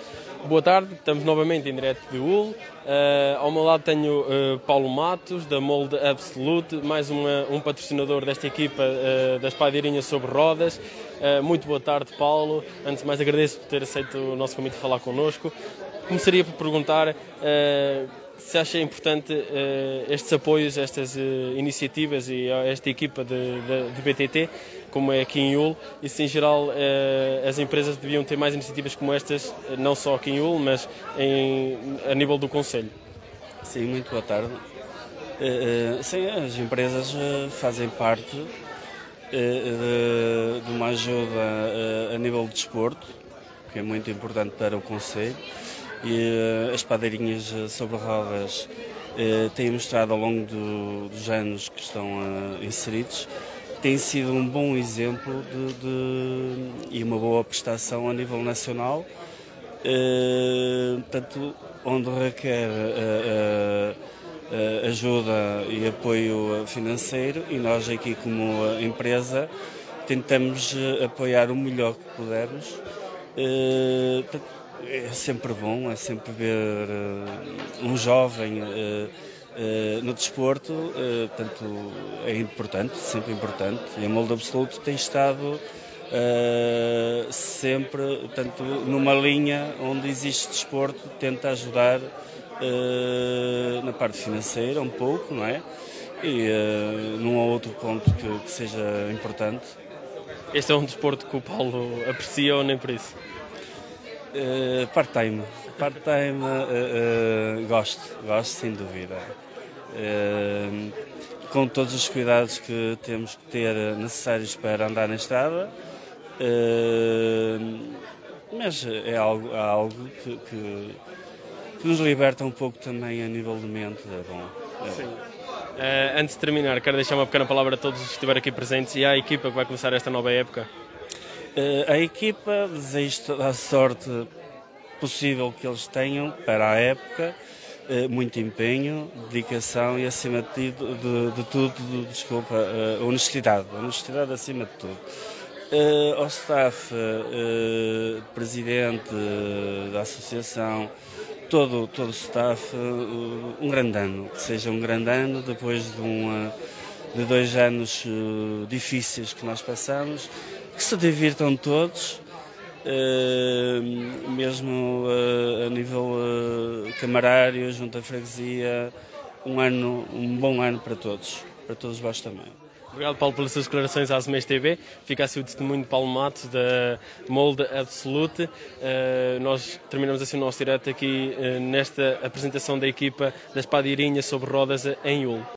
Boa tarde, estamos novamente em direto de Hull. Ao meu lado tenho Paulo Matos, da Molde Absolute, mais um patrocinador desta equipa das Padeirinhas sobre rodas. Muito boa tarde, Paulo. Antes de mais, agradeço por ter aceito o nosso convite a falar connosco. Começaria por perguntar se acha importante estes apoios, estas iniciativas e esta equipa de BTT, como é aqui em Hull, e se em geral as empresas deviam ter mais iniciativas como estas, não só aqui em Hull, mas a nível do Conselho. Sim, muito boa tarde. Sim, as empresas fazem parte de uma ajuda a nível de desporto, que é muito importante para o Conselho, e as padeirinhas sobre rodas têm mostrado ao longo dos anos que estão inseridos, tem sido um bom exemplo e uma boa prestação a nível nacional, tanto onde requer ajuda e apoio financeiro, e nós aqui como empresa tentamos apoiar o melhor que pudermos. É sempre bom, é sempre ver um jovem no desporto, tanto é importante, sempre importante, e a Molde Absolute tem estado sempre, tanto numa linha onde existe desporto, tenta ajudar na parte financeira um pouco, não é? E num ou outro ponto que seja importante. Este é um desporto que o Paulo aprecia ou nem por isso? Part-time, gosto sem dúvida. Com todos os cuidados que temos que ter necessários para andar na estrada, mas é algo que nos liberta um pouco também a nível de mente. É bom. Sim. Antes de terminar, quero deixar uma pequena palavra a todos os que estiverem aqui presentes e à equipa que vai começar esta nova época. A equipa deseja toda a sorte possível que eles tenham para a época, muito empenho, dedicação e, acima de tudo, honestidade acima de tudo. Ao staff, presidente da associação, todo o staff, um grande ano, que seja um grande ano depois de 2 anos difíceis que nós passamos, que se divirtam todos, mesmo a nível camarário, junto à freguesia, um bom ano para todos vós também. Obrigado, Paulo, pelas suas declarações à Semente TV. Fica assim o testemunho de Paulo Matos, da Molde Absolute. Nós terminamos assim o nosso direto aqui nesta apresentação da equipa das Padeirinhas sobre rodas em Hull.